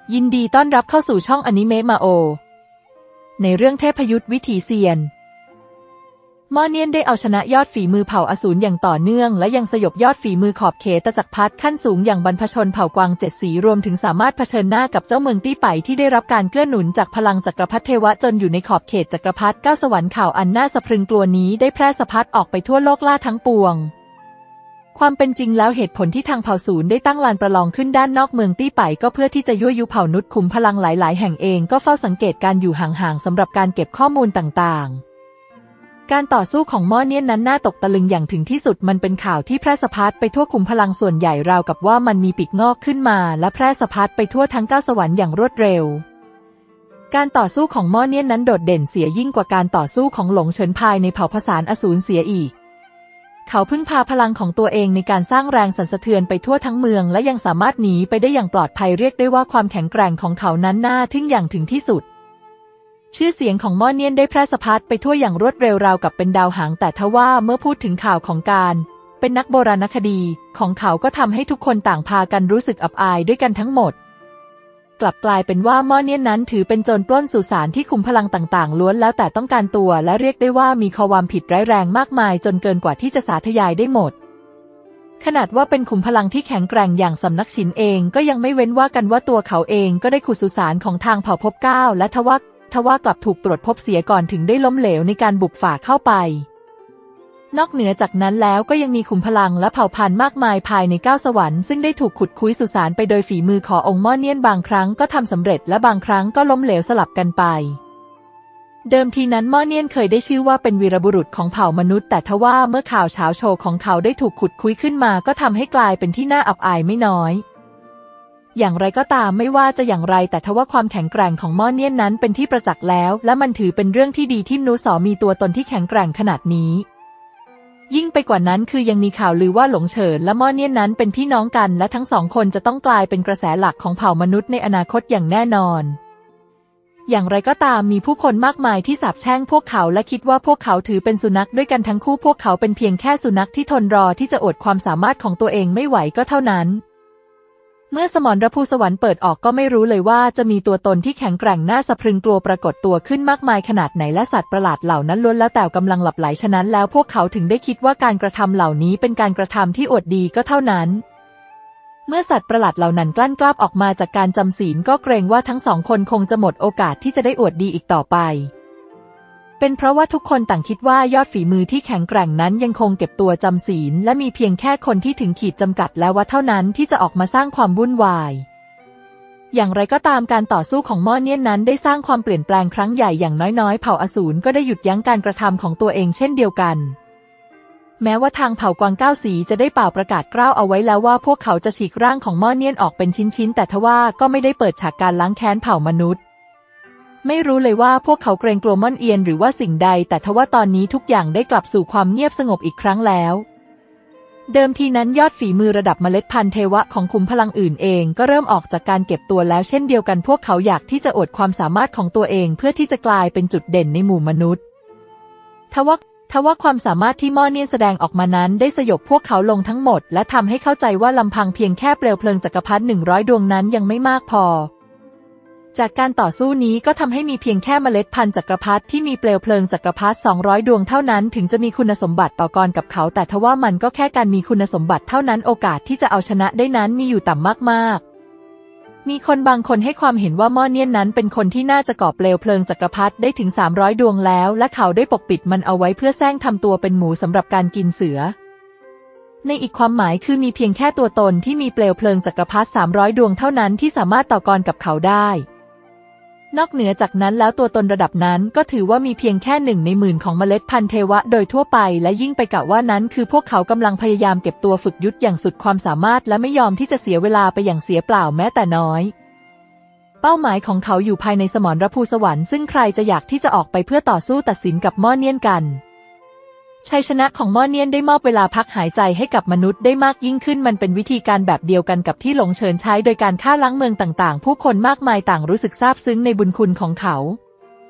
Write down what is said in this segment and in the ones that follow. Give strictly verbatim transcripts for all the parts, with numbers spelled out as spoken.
ยินดีต้อนรับเข้าสู่ช่องอนิเมะมาโอในเรื่องเทพยุทธวิถีเซียนมอเนียนได้เอาชนะยอดฝีมือเผ่าอสูรอย่างต่อเนื่องและยังสยบยอดฝีมือขอบเขตจักรพรรดิขั้นสูงอย่างบรรพชนเผ่ากวางเจ็ดสีรวมถึงสามารถเผชิญหน้ากับเจ้าเมืองตี้ไปที่ได้รับการเกื้อหนุนจากพลังจักรพรรดิเทวะจนอยู่ในขอบเขตจักรพรรดิเก้าสวรรค์ข่าวอันน่าสะพรึงกลัวนี้ได้แพร่สะพัดออกไปทั่วโลกล่าทั้งปวงความเป็นจริงแล้วเหตุผลที่ทางเผ่าศูนย์ได้ตั้งลานประลองขึ้นด้านนอกเมืองตี้ไปก็เพื่อที่จะยั่วยุเผ่านุชขุมพลังหลายๆแห่งเองก็เฝ้าสังเกตการอยู่ห่างๆสำหรับการเก็บข้อมูลต่างๆการต่อสู้ของม่อเนียนนั้นน่าตกตะลึงอย่างถึงที่สุดมันเป็นข่าวที่แพร่สะพัดไปทั่วขุมพลังส่วนใหญ่ราวกับว่ามันมีปีกงอกขึ้นมาและแพร่สะพัดไปทั่วทั้งเก้าสวรรค์อย่างรวดเร็วการต่อสู้ของม่อเนียนนั้นโดดเด่นเสียยิ่งกว่าการต่อสู้ของหลงเฉินพายในเผ่าผสานอสูรเสียอีกเขาพึ่งพาพลังของตัวเองในการสร้างแรงสั่นสะเทือนไปทั่วทั้งเมืองและยังสามารถหนีไปได้อย่างปลอดภัยเรียกได้ว่าความแข็งแกร่งของเขานั้นน่าทึ่งอย่างถึงที่สุดชื่อเสียงของม่อเนียนได้แพร่สะพัดไปทั่วอย่างรวดเร็วราวกับเป็นดาวหางแต่ทว่าเมื่อพูดถึงข่าวของการเป็นนักโบราณคดีของเขาก็ทำให้ทุกคนต่างพากันรู้สึกอับอายด้วยกันทั้งหมดกลับกลายเป็นว่าม่อเนียนนั้นถือเป็นโจรปล้นสุสานที่คุมพลังต่างๆล้วนแล้วแต่ต้องการตัวและเรียกได้ว่ามีความผิดร้ายแรงมากมายจนเกินกว่าที่จะสาธยายได้หมดขนาดว่าเป็นขุมพลังที่แข็งแกร่งอย่างสำนักฉินเองก็ยังไม่เว้นว่ากันว่าตัวเขาเองก็ได้ขุดสุสานของทางเผ่าภพเก้าและทว่าทว่ากลับถูกตรวจพบเสียก่อนถึงได้ล้มเหลวในการบุกฝ่าเข้าไปนอกเหนือจากนั้นแล้วก็ยังมีขุมพลังและเผ่าพันธุ์มากมายภายในเก้าสวรรค์ซึ่งได้ถูกขุดคุ้ยสุสานไปโดยฝีมือขององค์ม่อเนียนบางครั้งก็ทำสำเร็จและบางครั้งก็ล้มเหลวสลับกันไปเดิมทีนั้นม่อเนียนเคยได้ชื่อว่าเป็นวีรบุรุษของเผ่ามนุษย์แต่ทว่าเมื่อข่าวเช้าโชว์ของเขาได้ถูกขุดคุ้ยขึ้นมาก็ทำให้กลายเป็นที่น่าอับอายไม่น้อยอย่างไรก็ตามไม่ว่าจะอย่างไรแต่ทว่าความแข็งแกร่งของม่อเนียนนั้นเป็นที่ประจักษ์แล้วและมันถือเป็นเรื่องที่ดีที่มนุษย์มีตัวตนที่แข็งแกร่งขนาดนี้ยิ่งไปกว่านั้นคือยังมีข่าวลือว่าหลงเฉินและม่อเนียนนั้นเป็นพี่น้องกันและทั้งสองคนจะต้องกลายเป็นกระแสหลักของเผ่ามนุษย์ในอนาคตอย่างแน่นอนอย่างไรก็ตามมีผู้คนมากมายที่สาปแช่งพวกเขาและคิดว่าพวกเขาถือเป็นสุนัขด้วยกันทั้งคู่พวกเขาเป็นเพียงแค่สุนัขที่ทนรอที่จะอวดความสามารถของตัวเองไม่ไหวก็เท่านั้นเมื่อสมรภูสวรรค์เปิดออกก็ไม่รู้เลยว่าจะมีตัวตนที่แข็งแกร่งน่าสะพรึงกลัวปรากฏตัวขึ้นมากมายขนาดไหนและสัตว์ประหลาดเหล่านั้นล้วนแล้วแต่กำลังหลับไหลฉะนั้นแล้วพวกเขาถึงได้คิดว่าการกระทำเหล่านี้เป็นการกระทำที่อวดดีก็เท่านั้นเมื่อสัตว์ประหลาดเหล่านั้นกลั้นกล้าออกมาจากการจำศีลก็เกรงว่าทั้งสองคนคงจะหมดโอกาสที่จะได้อวดดีอีกต่อไปเป็นเพราะว่าทุกคนต่างคิดว่ายอดฝีมือที่แข็งแกร่งนั้นยังคงเก็บตัวจำศีลและมีเพียงแค่คนที่ถึงขีดจำกัดแล้วว่าเท่านั้นที่จะออกมาสร้างความวุ่นวายอย่างไรก็ตามการต่อสู้ของม่อเนียนนั้นได้สร้างความเปลี่ยนแปลงครั้งใหญ่อย่างน้อยๆเผ่าอสูรก็ได้หยุดยั้งการกระทำของตัวเองเช่นเดียวกันแม้ว่าทางเผ่ากวางเก้าสีจะได้เป่าประกาศกล้าวเอาไว้แล้วว่าพวกเขาจะฉีกร่างของม่อเนียนออกเป็นชิ้นๆแต่ทว่าก็ไม่ได้เปิดฉากการล้างแค้นเผ่ามนุษย์ไม่รู้เลยว่าพวกเขาเกรงกลัวม่อนเอียนหรือว่าสิ่งใดแต่ทว่าตอนนี้ทุกอย่างได้กลับสู่ความเงียบสงบอีกครั้งแล้วเดิมทีนั้นยอดฝีมือระดับเมล็ดพันธุ์เทวะของขุมพลังอื่นเองก็เริ่มออกจากการเก็บตัวแล้วเช่นเดียวกันพวกเขาอยากที่จะอวดความสามารถของตัวเองเพื่อที่จะกลายเป็นจุดเด่นในหมู่มนุษย์ทว่าทว่าความสามารถที่ม่อเนียนแสดงออกมานั้นได้สยบพวกเขาลงทั้งหมดและทำให้เข้าใจว่าลำพังเพียงแค่เปลวเพลิงจักรพรรดิหนึ่งร้อยดวงนั้นยังไม่มากพอจากการต่อสู้นี้ก็ทำให้มีเพียงแค่เมล็ดพันธุ์จักรพรรดิที่มีเปลวเพลิงจักรพรรดิสองร้อยดวงเท่านั้นถึงจะมีคุณสมบัติต่อกรกับเขาแต่ทว่ามันก็แค่การมีคุณสมบัติเท่านั้นโอกาสที่จะเอาชนะได้นั้นมีอยู่ต่ำมากๆมีคนบางคนให้ความเห็นว่าม่อเนียนนั้นเป็นคนที่น่าจะก่อเปลวเพลิงจักรพรรดิได้ถึงสามร้อยดวงแล้วและเขาได้ปกปิดมันเอาไว้เพื่อแซงทำตัวเป็นหมูสำหรับการกินเสือในอีกความหมายคือมีเพียงแค่ตัวตนที่มีเปลวเพลิงจักรพรรดิสามร้อยดวงเท่านั้นที่สามารถต่อกรกับเขาได้นอกเหนือจากนั้นแล้วตัวตนระดับนั้นก็ถือว่ามีเพียงแค่หนึ่งในหมื่นของเมล็ดพันธุ์เทวะโดยทั่วไปและยิ่งไปกะว่านั้นคือพวกเขากำลังพยายามเก็บตัวฝึกยุทธอย่างสุดความสามารถและไม่ยอมที่จะเสียเวลาไปอย่างเสียเปล่าแม้แต่น้อยเป้าหมายของเขาอยู่ภายในสมรภูสวรรค์ซึ่งใครจะอยากที่จะออกไปเพื่อต่อสู้ตัดสินกับม่อเนียนกันชัยชนะของม่อเนียนได้มอบเวลาพักหายใจให้กับมนุษย์ได้มากยิ่งขึ้นมันเป็นวิธีการแบบเดียวกันกับที่หลงเฉินใช้โดยการฆ่าล้างเมืองต่างๆผู้คนมากมายต่างรู้สึกซาบซึ้งในบุญคุณของเขา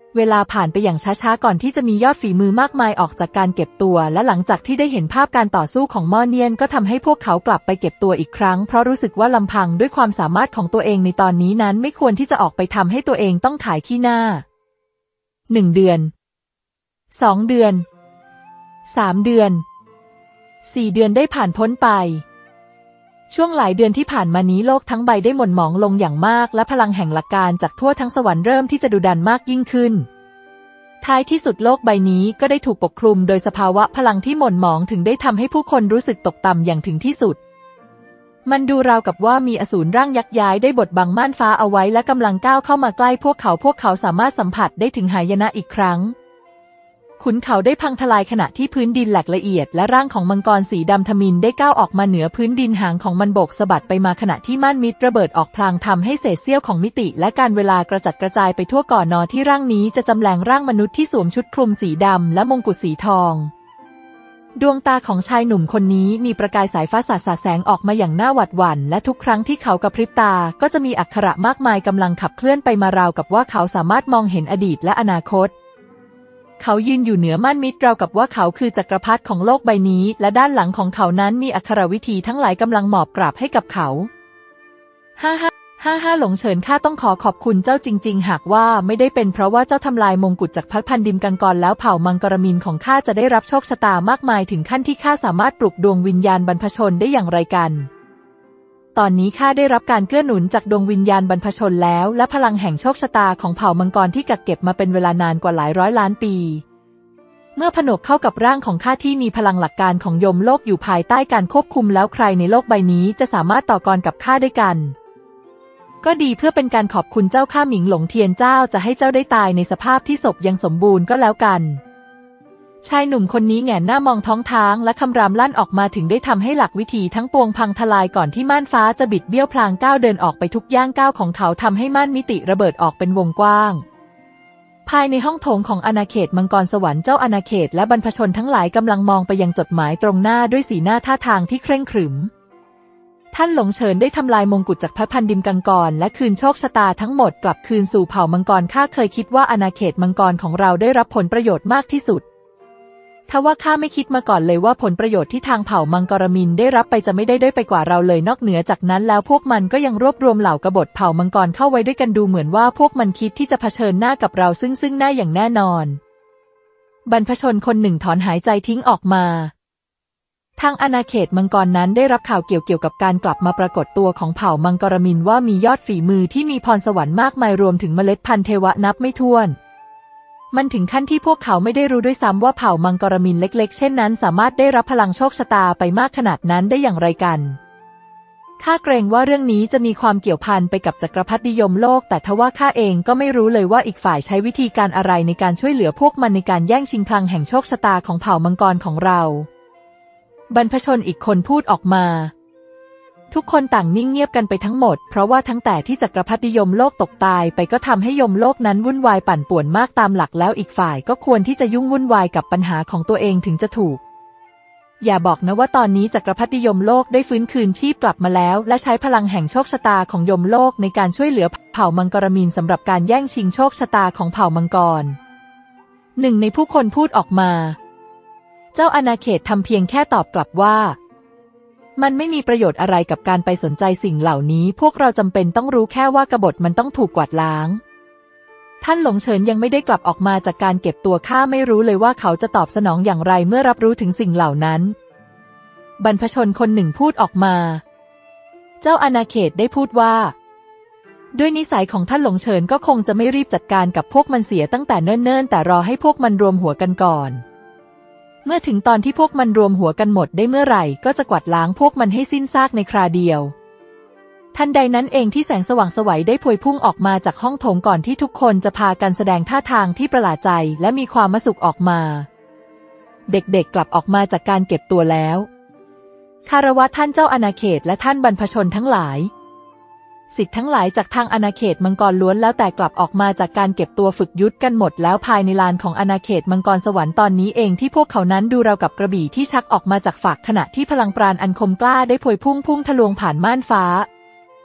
เวลาผ่านไปอย่างช้าๆก่อนที่จะมียอดฝีมือมากมายออกจากการเก็บตัวและหลังจากที่ได้เห็นภาพการต่อสู้ของม่อเนียนก็ทำให้พวกเขากลับไปเก็บตัวอีกครั้งเพราะรู้สึกว่าลำพังด้วยความสามารถของตัวเองในตอนนี้นั้นไม่ควรที่จะออกไปทำให้ตัวเองต้องขายขี้หน้าหนึ่งเดือนสองเดือนสามเดือนสี่เดือนได้ผ่านพ้นไปช่วงหลายเดือนที่ผ่านมานี้โลกทั้งใบได้หม่นหมองลงอย่างมากและพลังแห่งหลักการจากทั่วทั้งสวรรค์เริ่มที่จะดุดันมากยิ่งขึ้นท้ายที่สุดโลกใบนี้ก็ได้ถูกปกคลุมโดยสภาวะพลังที่หม่นหมองถึงได้ทำให้ผู้คนรู้สึกตกต่ำอย่างถึงที่สุดมันดูราวกับว่ามีอสูรร่างยักษ์ย้ายได้บดบังม่านฟ้าเอาไว้และกำลังก้าวเข้ามาใกล้พวกเขาพวกเขาสามารถสัมผัสได้ถึงหายนะอีกครั้งขุนเขาได้พังทลายขณะที่พื้นดินแหลกละเอียดและร่างของมังกรสีดำทมิฬได้ก้าวออกมาเหนือพื้นดินหางของมันโบกสะบัดไปมาขณะที่ม่านมิตรระเบิดออกพลางทำให้เศษเสี้ยวของมิติและการเวลากระจัดกระจายไปทั่วก่อนนอที่ร่างนี้จะจำแรงร่างมนุษย์ที่สวมชุดคลุมสีดำและมงกุฎสีทองดวงตาของชายหนุ่มคนนี้มีประกายสายฟ้าสาดสาดแสงออกมาอย่างน่าหวาดหวั่นและทุกครั้งที่เขากระพริบตาก็จะมีอักขระมากมายกำลังขับเคลื่อนไปมาราวกับว่าเขาสามารถมองเห็นอดีตและอนาคตเขายืนอยู่เหนือม่านมิตรราวกับว่าเขาคือจักรพรรดิของโลกใบนี้และด้านหลังของเขานั้นมีอักขรวิธีทั้งหลายกำลังหมอบกราบให้กับเขาฮ่าฮ่าฮ่าฮ่าหลงเฉินข้าต้องขอขอบคุณเจ้าจริงๆหากว่าไม่ได้เป็นเพราะว่าเจ้าทำลายมงกุฎจากพัดพันดิมกังกรแล้วเผ่ามังกรมินของข้าจะได้รับโชคชะตามากมายถึงขั้นที่ข้าสามารถปลุกดวงวิญญาณบรรพชนได้อย่างไรกันตอนนี้ข้าได้รับการเกื้อหนุนจากดวงวิญญาณบรรพชนแล้วและพลังแห่งโชคชะตาของเผ่ามังกรที่กักเก็บมาเป็นเวลานานกว่าหลายร้อยล้านปีเมื่อผนวกเข้ากับร่างของข้าที่มีพลังหลักการของยมโลกอยู่ภายใต้การควบคุมแล้วใครในโลกใบนี้จะสามารถต่อกรกับข้าได้กันก็ดีเพื่อเป็นการขอบคุณเจ้าข้าหมิงหลงเทียนเจ้าจะให้เจ้าได้ตายในสภาพที่ศพยังสมบูรณ์ก็แล้วกันชายหนุ่มคนนี้แหงนหน้ามองท้องท้างและคำรามลั่นออกมาถึงได้ทำให้หลักวิถีทั้งปวงพังทลายก่อนที่ม่านฟ้าจะบิดเบี้ยวพลางก้าวเดินออกไปทุกย่างก้าวของเขาทำให้ม่านมิติระเบิดออกเป็นวงกว้างภายในห้องโถงของอาณาเขตมังกรสวรรค์เจ้าอาณาเขตและบรรพชนทั้งหลายกำลังมองไปยังจดหมายตรงหน้าด้วยสีหน้าท่าทางที่เคร่งขรึมท่านหลงเฉินได้ทำลายมงกุฎจากพระพันดิมกังกรและคืนโชคชะตาทั้งหมดกลับคืนสู่เผ่ามังกรข้าเคยคิดว่าอาณาเขตมังกรของเราได้รับผลประโยชน์มากที่สุดทว่าข้าไม่คิดมาก่อนเลยว่าผลประโยชน์ที่ทางเผ่ามังกรมินได้รับไปจะไม่ได้ด้อยไปกว่าเราเลยนอกเหนือจากนั้นแล้วพวกมันก็ยังรวบรวมเหล่ากบฏเผ่ามังกรเข้าไว้ด้วยกันดูเหมือนว่าพวกมันคิดที่จะเผชิญหน้ากับเราซึ่งซึ่งหน้าอย่างแน่นอนบรรพชนคนหนึ่งถอนหายใจทิ้งออกมาทางอาณาเขตมังกรนั้นได้รับข่าวเกี่ยวเกี่ยวกับการกลับมาปรากฏตัวของเผ่ามังกรมินว่ามียอดฝีมือที่มีพรสวรรค์มากมายรวมถึงเมล็ดพันธุ์เทวะนับไม่ถ้วนมันถึงขั้นที่พวกเขาไม่ได้รู้ด้วยซ้ำว่าเผ่ามังกรมินเล็กๆเช่นนั้นสามารถได้รับพลังโชคชะตาไปมากขนาดนั้นได้อย่างไรกันข้าเกรงว่าเรื่องนี้จะมีความเกี่ยวพันไปกับจักรพรรดินิยมโลกแต่ทว่าข้าเองก็ไม่รู้เลยว่าอีกฝ่ายใช้วิธีการอะไรในการช่วยเหลือพวกมันในการแย่งชิงพลังแห่งโชคชะตาของเผ่ามังกรของเราบรรพชนอีกคนพูดออกมาทุกคนต่างนิ่งเงียบกันไปทั้งหมดเพราะว่าทั้งแต่ที่จักรพรรดิยมโลกตกตายไปก็ทำให้ยมโลกนั้นวุ่นวายปั่นป่วนมากตามหลักแล้วอีกฝ่ายก็ควรที่จะยุ่งวุ่นวายกับปัญหาของตัวเองถึงจะถูกอย่าบอกนะว่าตอนนี้จักรพรรดิยมโลกได้ฟื้นคืนชีพกลับมาแล้วและใช้พลังแห่งโชคชะตาของยมโลกในการช่วยเหลือเผ่ามังกรมินสำหรับการแย่งชิงโชคชะตาของเผ่ามังกรหนึ่งในผู้คนพูดออกมาเจ้าอาณาเขตทำเพียงแค่ตอบกลับว่ามันไม่มีประโยชน์อะไรกับการไปสนใจสิ่งเหล่านี้พวกเราจำเป็นต้องรู้แค่ว่ากบฏมันต้องถูกกวาดล้างท่านหลงเฉินยังไม่ได้กลับออกมาจากการเก็บตัวข้าไม่รู้เลยว่าเขาจะตอบสนองอย่างไรเมื่อรับรู้ถึงสิ่งเหล่านั้นบรรพชนคนหนึ่งพูดออกมาเจ้าอาณาเขตได้พูดว่าด้วยนิสัยของท่านหลงเฉินก็คงจะไม่รีบจัดการกับพวกมันเสียตั้งแต่เนิ่นๆแต่รอให้พวกมันรวมหัวกันก่อนเมื่อถึงตอนที่พวกมันรวมหัวกันหมดได้เมื่อไหร่ก็จะกวาดล้างพวกมันให้สิ้นซากในคราเดียวทันใดนั้นเองที่แสงสว่างไสวได้พวยพุ่งออกมาจากห้องโถงก่อนที่ทุกคนจะพากันแสดงท่าทางที่ประหลาดใจและมีความมสุขออกมาเด็กๆกลับออกมาจากการเก็บตัวแล้วคารวะท่านเจ้าอาณาเขตและท่านบรรพชนทั้งหลายสิทธิ์ทั้งหลายจากทางอาณาเขตมังกรล้วนแล้วแต่กลับออกมาจากการเก็บตัวฝึกยุทธกันหมดแล้วภายในลานของอาณาเขตมังกรสวรรค์ตอนนี้เองที่พวกเขานั้นดูราวกับกระบี่ที่ชักออกมาจากฝักขณะที่พลังปราณอันคมกล้าได้พวยพุ่งพุ่งทะลวงผ่านม่านฟ้า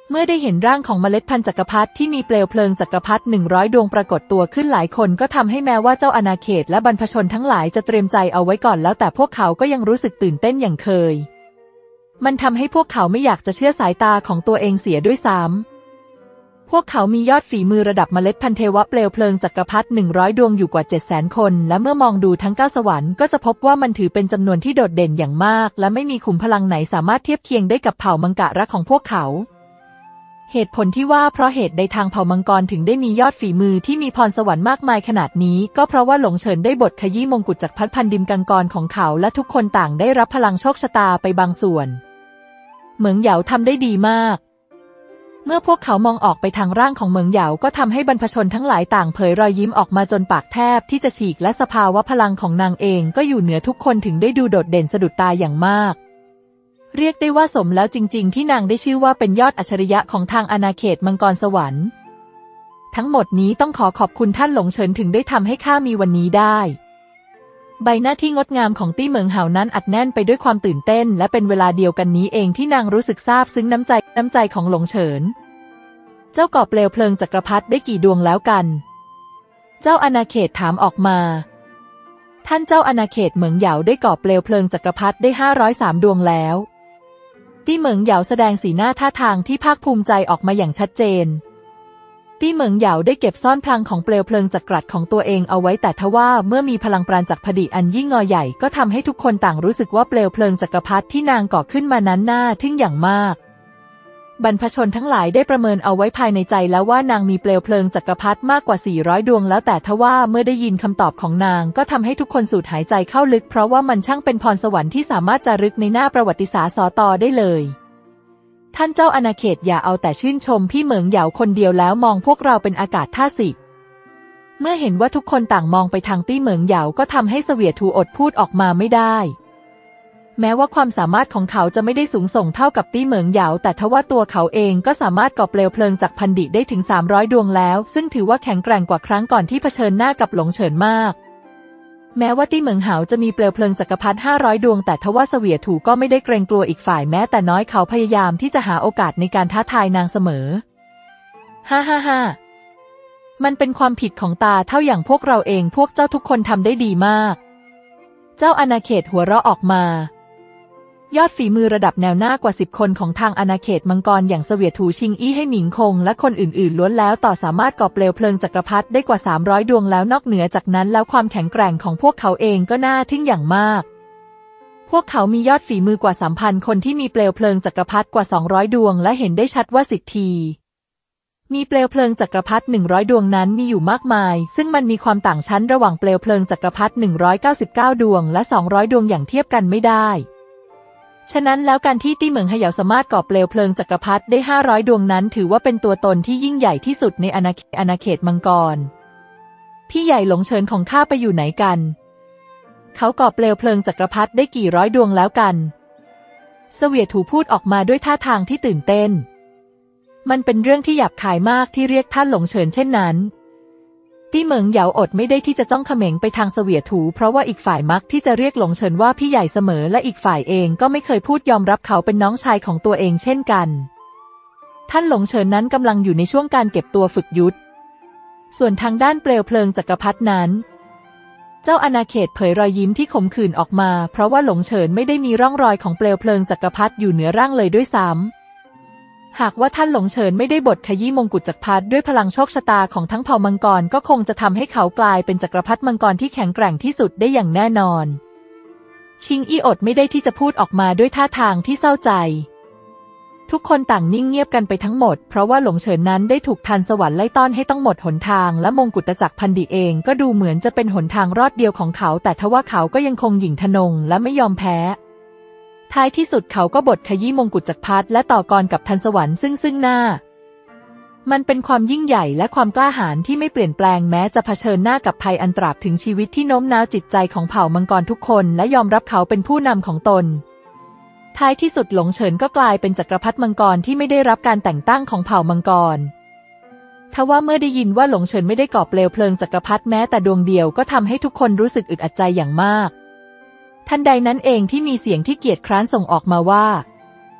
เมื่อได้เห็นร่างของเมล็ดพันธุ์จักรพรรดิที่มีเปลวเพลิงจักรพรรดิหนึ่งร้อยดวงปรากฏตัวขึ้นหลายคนก็ทำให้แม้ว่าเจ้าอาณาเขตและบรรพชนทั้งหลายจะเตรียมใจเอาไว้ก่อนแล้วแต่พวกเขาก็ยังรู้สึกตื่นเต้นอย่างเคยมันทำให้พวกเขาไม่อยากจะเชื่อสายตาของตัวเองเสียด้วยซ้ำพวกเขามียอดฝีมือระดับเมล็ดพันธุ์เทวะเปลวเพลิงจักรพรรดิหนึ่งร้อยดวงอยู่กว่า เจ็ดแสน คนและเมื่อมองดูทั้งเก้าสวรรค์ก็จะพบว่ามันถือเป็นจำนวนที่โดดเด่นอย่างมากและไม่มีขุมพลังไหนสามารถเทียบเคียงได้กับเผ่ามังกรของพวกเขาเหตุผลที่ว่าเพราะเหตุใดทางเผ่ามังกรถึงได้มียอดฝีมือที่มีพรสวรรค์มากมายขนาดนี้ก็เพราะว่าหลงเฉินได้บทขยี้มงกุฎจากพัดพันดิมกังกรของเขาและทุกคนต่างได้รับพลังโชคชะตาไปบางส่วนเหมิงเหยาทำได้ดีมากเมื่อพวกเขามองออกไปทางร่างของเหมิงเหยาก็ทำให้บรรพชนทั้งหลายต่างเผยรอยยิ้มออกมาจนปากแทบที่จะฉีกและสภาวะพลังของนางเองก็อยู่เหนือทุกคนถึงได้ดูโดดเด่นสะดุดตาอย่างมากเรียกได้ว่าสมแล้วจริงๆที่นางได้ชื่อว่าเป็นยอดอัจฉริยะของทางอาณาเขตมังกรสวรรค์ทั้งหมดนี้ต้องขอขอบคุณท่านหลงเฉินถึงได้ทำให้ข้ามีวันนี้ได้ใบหน้าที่งดงามของตี้เหมิงเหานั้นอัดแน่นไปด้วยความตื่นเต้นและเป็นเวลาเดียวกันนี้เองที่นางรู้สึกซาบซึ้งน้ำใจน้ำใจของหลงเฉินเจ้าก่อเปลวเพลิงจักรพรรดิได้กี่ดวงแล้วกันเจ้าอาณาเขตถามออกมาท่านเจ้าอาณาเขตเหมิงเหยาได้ก่อเปลวเพลิงจักรพรรดิได้ห้าร้อยสามดวงแล้วตี้เหมิงเหยาแสดงสีหน้าท่าทางที่ภาคภูมิใจออกมาอย่างชัดเจนตี้เหมิงเหยาได้เก็บซ่อนพลังของเปลวเพลิงจักรัดของตัวเองเอาไว้แต่ทว่าเมื่อมีพลังปราณจักรพดิอันยิ่งงอใหญ่ก็ทำให้ทุกคนต่างรู้สึกว่าเปลวเพลิงจักรพรรดิที่นางก่อขึ้นมานั้นน่าทึ่งอย่างมากบรรพชนทั้งหลายได้ประเมินเอาไว้ภายในใจแล้วว่านางมีเปลวเพลิงจักรพรรดิมากกว่าสี่ร้อยดวงแล้วแต่ทว่าเมื่อได้ยินคำตอบของนางก็ทำให้ทุกคนสูดหายใจเข้าลึกเพราะว่ามันช่างเป็นพรสวรรค์ที่สามารถจารึกในหน้าประวัติศาสตร์สตได้เลยท่านเจ้าอาณาเขตอย่าเอาแต่ชื่นชมพี่เหมิงเหยาคนเดียวแล้วมองพวกเราเป็นอากาศท่าสิเมื่อเห็นว่าทุกคนต่างมองไปทางตี้เหมิงเหยาก็ทำให้เสวียถูอดพูดออกมาไม่ได้แม้ว่าความสามารถของเขาจะไม่ได้สูงส่งเท่ากับตี้เหมิงเหยาแต่ทว่าตัวเขาเองก็สามารถก่อเปลวเพลิงจากพันดิได้ถึงสามร้อยดวงแล้วซึ่งถือว่าแข็งแกร่งกว่าครั้งก่อนที่เผชิญหน้ากับหลงเฉินมากแม้ว่าตี้เหมิงเหาจะมีเปลวเพลิงจักรพรรดิห้าร้อยดวงแต่ทว่าเสวียถูก็ไม่ได้เกรงกลัวอีกฝ่ายแม้แต่น้อยเขาพยายามที่จะหาโอกาสในการท้าทายนางเสมอฮ่าฮ่าฮ่ามันเป็นความผิดของตาเท่าอย่างพวกเราเองพวกเจ้าทุกคนทำได้ดีมากเจ้าอาณาเขตหัวเราะออกมายอดฝีมือระดับแนวหน้ากว่าสิบคนของทางอาณาเขตมังกรอย่างเสวียถูชิงอี้ให้หมิงคงและคนอื่นๆล้วนแล้วต่อสามารถก่อเปลวเพลิงจักรพรรดิได้กว่าสามร้อยดวงแล้วนอกเหนือจากนั้นแล้วความแข็งแกร่งของพวกเขาเองก็น่าทึ่งอย่างมากพวกเขามียอดฝีมือกว่า สามพัน คนที่มีเปลวเพลิงจักรพรรดิกว่าสองร้อยดวงและเห็นได้ชัดว่าสิทธีมีเปลวเพลิงจักรพรรดิหนึ่งร้อยดวงนั้นมีอยู่มากมายซึ่งมันมีความต่างชั้นระหว่างเปลวเพลิงจักรพรรดิหนึ่งร้อยเก้าสิบเก้าดวงและสองร้อยดวงอย่างเทียบกันไม่ได้ฉะนั้นแล้วการที่ตี้เหมิงเหยาสามารถก่อเปลวเพลิงจักรพรรดิได้ห้าร้อยดวงนั้นถือว่าเป็นตัวตนที่ยิ่งใหญ่ที่สุดในอาณาเขตอาณาเขตมังกรพี่ใหญ่หลงเฉินของข้าไปอยู่ไหนกันเขาก่อเปลวเพลิงจักรพรรดิได้กี่ร้อยดวงแล้วกันเสวียถูพูดออกมาด้วยท่าทางที่ตื่นเต้นมันเป็นเรื่องที่หยาบคายมากที่เรียกท่านหลงเฉินเช่นนั้นตี้เหมิงเหยาอดไม่ได้ที่จะจ้องเขม็งไปทางเสวียถูเพราะว่าอีกฝ่ายมักที่จะเรียกหลงเฉินว่าพี่ใหญ่เสมอและอีกฝ่ายเองก็ไม่เคยพูดยอมรับเขาเป็นน้องชายของตัวเองเช่นกันท่านหลงเฉินนั้นกำลังอยู่ในช่วงการเก็บตัวฝึกยุทธส่วนทางด้านเปลวเพลิงจักรพรรดินั้นเจ้าอาณาเขตเผยรอยยิ้มที่ขมขื่นออกมาเพราะว่าหลงเฉินไม่ได้มีร่องรอยของเปลวเพลิงจักรพรรดิอยู่เหนือร่างเลยด้วยซ้ำหากว่าท่านหลงเฉินไม่ได้บทขยี้มงกุฎจักรพรรดิด้วยพลังโชคชะตาของทั้งเผ่ามังกรก็คงจะทำให้เขากลายเป็นจักรพรรดิมังกรที่แข็งแกร่งที่สุดได้อย่างแน่นอนชิงอี้อดไม่ได้ที่จะพูดออกมาด้วยท่าทางที่เศร้าใจทุกคนต่างนิ่งเงียบกันไปทั้งหมดเพราะว่าหลงเฉินนั้นได้ถูกทันสวรรค์ไล่ต้อนให้ต้องหมดหนทางและมงกุฎจักรพันดิเองก็ดูเหมือนจะเป็นหนทางรอดเดียวของเขาแต่ทว่าเขาก็ยังคงหยิ่งทะนงและไม่ยอมแพ้ท้ายที่สุดเขาก็บทขยี้มงกุฎจักรพรรดิและต่อกรกับทันสวรรค์ซึ่งซึ่งหน้ามันเป็นความยิ่งใหญ่และความกล้าหาญที่ไม่เปลี่ยนแปลงแม้จะเผชิญหน้ากับภัยอันตรายถึงชีวิตที่โน้มน้าวจิตใจของเผ่ามังกรทุกคนและยอมรับเขาเป็นผู้นำของตนท้ายที่สุดหลงเฉินก็กลายเป็นจักรพรรดิมังกรที่ไม่ได้รับการแต่งตั้งของเผ่ามังกรทว่าเมื่อได้ยินว่าหลงเฉินไม่ได้ก่อเปลวเพลิงจักรพรรดิแม้แต่ดวงเดียวก็ทำให้ทุกคนรู้สึกอึดอัดใจอย่างมากทันใดนั้นเองที่มีเสียงที่เกียจคร้านส่งออกมาว่า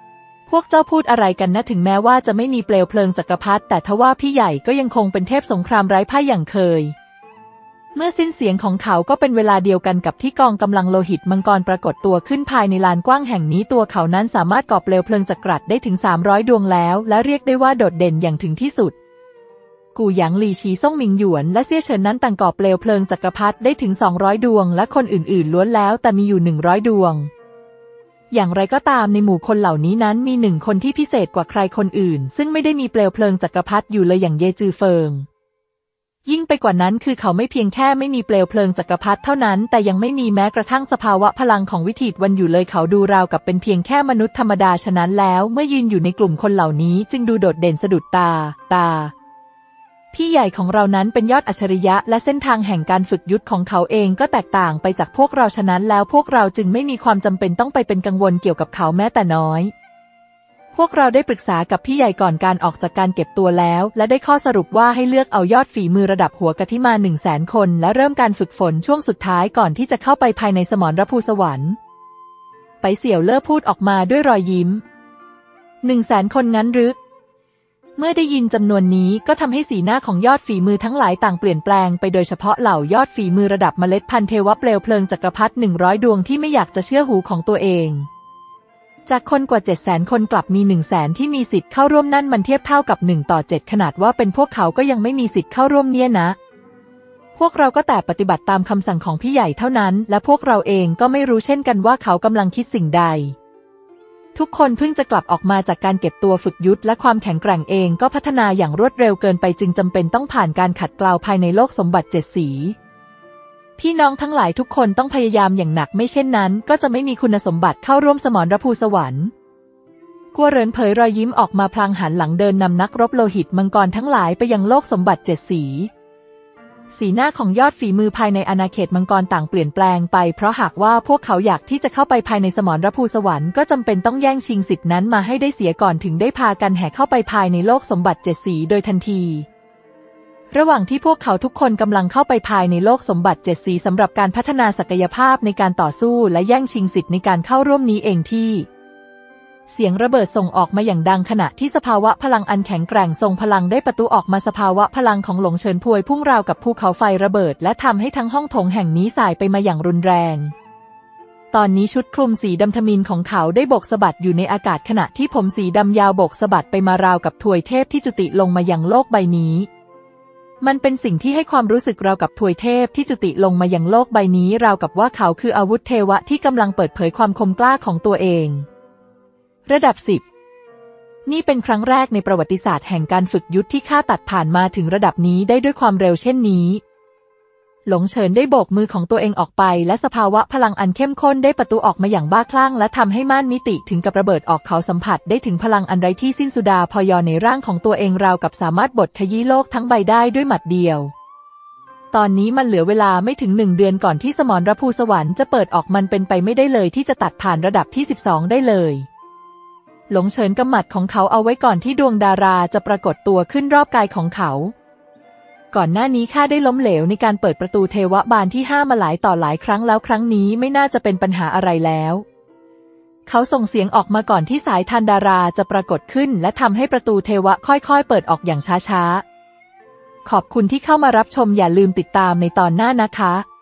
พวกเจ้าพูดอะไรกันนะถึงแม้ว่าจะไม่มีเปลวเพลิงจักรพรรดิแต่ทว่าพี่ใหญ่ก็ยังคงเป็นเทพสงครามไร้พ่ายอย่างเคยเมื่อสิ้นเสียงของเขาก็เป็นเวลาเดียวกันกับที่กองกำลังโลหิตมังกรปรากฏตัวขึ้นภายในลานกว้างแห่งนี้ตัวเขานั้นสามารถก่อเปลวเพลิงจักรพรรดิได้ถึงสามร้อยดวงแล้วและเรียกได้ว่าโดดเด่นอย่างถึงที่สุดกูหยางหลี่ชีซ่งหมิงหยวนและเซี่ยเฉินนั้นต่างก่อเปลวเพลิงจักรพรรดิได้ถึงสองร้อยดวงและคนอื่นๆล้วนแล้วแต่มีอยู่หนึ่งร้อยดวงอย่างไรก็ตามในหมู่คนเหล่านี้นั้นมีหนึ่งคนที่พิเศษกว่าใครคนอื่นซึ่งไม่ได้มีเปลวเพลิงจักรพรรดิอยู่เลยอย่างเยจือเฟิงยิ่งไปกว่านั้นคือเขาไม่เพียงแค่ไม่มีเปลวเพลิงจักรพรรดิเท่านั้นแต่ยังไม่มีแม้กระทั่งสภาวะพลังของวิถีวันอยู่เลยเขาดูราวกับเป็นเพียงแค่มนุษย์ธรรมดาฉะนั้นแล้วเมื่อยืนอยู่ในกลุ่มคนเหล่านี้จึงดูโดดเด่นสะดุดตาตาพี่ใหญ่ของเรานั้นเป็นยอดอัจฉริยะและเส้นทางแห่งการฝึกยุทธของเขาเองก็แตกต่างไปจากพวกเราฉะนั้นแล้วพวกเราจึงไม่มีความจำเป็นต้องไปเป็นกังวลเกี่ยวกับเขาแม้แต่น้อยพวกเราได้ปรึกษากับพี่ใหญ่ก่อนการออกจากการเก็บตัวแล้วและได้ข้อสรุปว่าให้เลือกเอายอดฝีมือระดับหัวกะทิมาหนึ่งแสนคนและเริ่มการฝึกฝนช่วงสุดท้ายก่อนที่จะเข้าไปภายในสมรภูสวรรค์ไปเสี่ยวเล่อพูดออกมาด้วยรอยยิ้มหนึ่งแสนคนงั้นหรือเมื่อได้ยินจำนวนนี้ก็ทำให้สีหน้าของยอดฝีมือทั้งหลายต่างเปลี่ยนแปลงไปโดยเฉพาะเหล่ายอดฝีมือระดับเมล็ดพันธุ์เทวะเปลวเพลิงจักรพรรดิหนึ่งร้อยดวงที่ไม่อยากจะเชื่อหูของตัวเองจากคนกว่า เจ็ดแสน คนกลับมี หนึ่งแสน ที่มีสิทธิ์เข้าร่วมนั่นมันเทียบเท่ากับหนึ่งต่อเจ็ดขนาดว่าเป็นพวกเขาก็ยังไม่มีสิทธิ์เข้าร่วมเนี่ยนะพวกเราก็แต่ปฏิบัติตามคำสั่งของพี่ใหญ่เท่านั้นและพวกเราเองก็ไม่รู้เช่นกันว่าเขากำลังคิดสิ่งใดทุกคนเพิ่งจะกลับออกมาจากการเก็บตัวฝึกยุทธและความแข็งแกร่งเองก็พัฒนาอย่างรวดเร็วเกินไปจึงจำเป็นต้องผ่านการขัดเกลาภายในโลกสมบัติเจ็ดสีพี่น้องทั้งหลายทุกคนต้องพยายามอย่างหนักไม่เช่นนั้นก็จะไม่มีคุณสมบัติเข้าร่วมสมรภูสวรรค์กัวเหรินเผยรอยยิ้มออกมาพลางหันหลังเดินนำนักรบโลหิตมังกรทั้งหลายไปยังโลกสมบัติเจ็ดสีสีหน้าของยอดฝีมือภายในอาณาเขตมังกรต่างเปลี่ยนแปลงไปเพราะหากว่าพวกเขาอยากที่จะเข้าไปภายในสมรภูสวรรค์ก็จำเป็นต้องแย่งชิงสิทธินั้นมาให้ได้เสียก่อนถึงได้พากันแห่เข้าไปภายในโลกสมบัติเจ็ดสีโดยทันทีระหว่างที่พวกเขาทุกคนกำลังเข้าไปภายในโลกสมบัติเจ็ดสีสำหรับการพัฒนาศักยภาพในการต่อสู้และแย่งชิงสิทธิ์ในการเข้าร่วมนี้เองที่เสียงระเบิดส่งออกมาอย่างดังขณะที่สภาวะพลังอันแข็งแกร่งทรงพลังได้ประตูออกมาสภาวะพลังของหลงเฉินพวยพุ่งราวกับภูเขาไฟระเบิดและทำให้ทั้งห้องโถงแห่งนี้ส่ายไปมาอย่างรุนแรงตอนนี้ชุดคลุมสีดำทมิฬของเขาได้โบกสะบัดอยู่ในอากาศขณะที่ผมสีดำยาวโบกสะบัดไปมาราวกับทวยเทพที่จุติลงมายังโลกใบนี้มันเป็นสิ่งที่ให้ความรู้สึกราวกับทวยเทพที่จุติลงมายังโลกใบนี้ราวกับว่าเขาคืออาวุธเทวะที่กำลังเปิดเผยความคมกล้าของตัวเองระดับสิบนี่เป็นครั้งแรกในประวัติศาสตร์แห่งการฝึกยุทธที่ข้าตัดผ่านมาถึงระดับนี้ได้ด้วยความเร็วเช่นนี้หลงเฉินได้โบกมือของตัวเองออกไปและสภาวะพลังอันเข้มข้นได้ประตูออกมาอย่างบ้าคลั่งและทำให้ม่านมิติถึงกับระเบิดออกเขาสัมผัสได้ถึงพลังอันไร้ที่สิ้นสุดาพยในร่างของตัวเองราวกับสามารถบดขยี้โลกทั้งใบได้ด้วยหมัดเดียวตอนนี้มันเหลือเวลาไม่ถึงหนึ่งเดือนก่อนที่สมรภูสวรรค์จะเปิดออกมันเป็นไปไม่ได้เลยที่จะตัดผ่านระดับที่สิบสองได้เลยหลงเฉินกำหมัดของเขาเอาไว้ก่อนที่ดวงดาราจะปรากฏตัวขึ้นรอบกายของเขาก่อนหน้านี้ข้าได้ล้มเหลวในการเปิดประตูเทวบาลที่ห้ามาหลายต่อหลายครั้งแล้วครั้งนี้ไม่น่าจะเป็นปัญหาอะไรแล้วเขาส่งเสียงออกมาก่อนที่สายทานดาราจะปรากฏขึ้นและทำให้ประตูเทวะค่อยๆเปิดออกอย่างช้าๆขอบคุณที่เข้ามารับชมอย่าลืมติดตามในตอนหน้านะคะ